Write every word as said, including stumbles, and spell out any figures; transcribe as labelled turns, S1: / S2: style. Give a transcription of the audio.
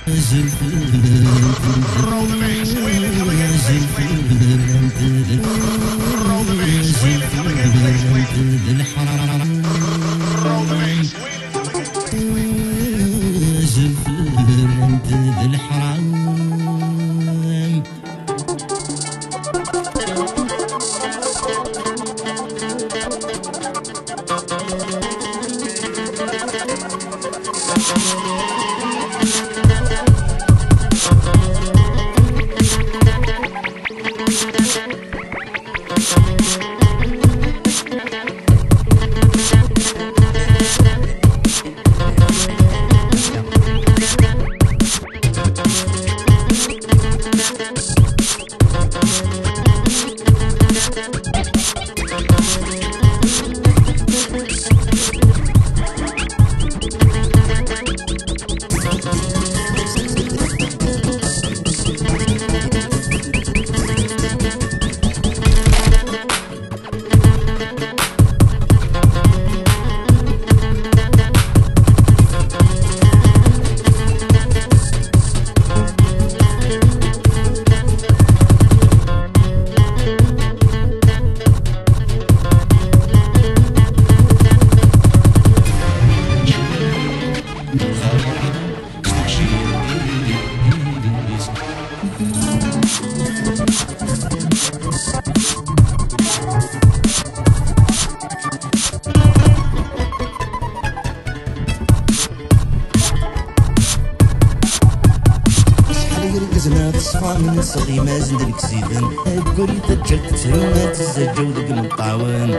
S1: Roll the bass, wheel it till it gets bass, baby. Roll the bass, wheel it till it gets bass, baby. Roll the bass, wheel it till it gets bass, baby.
S2: زفرت بالحرام صفان صغي ما زندلك زيدن قولي تجلت تهمة تزجو ذق المطاون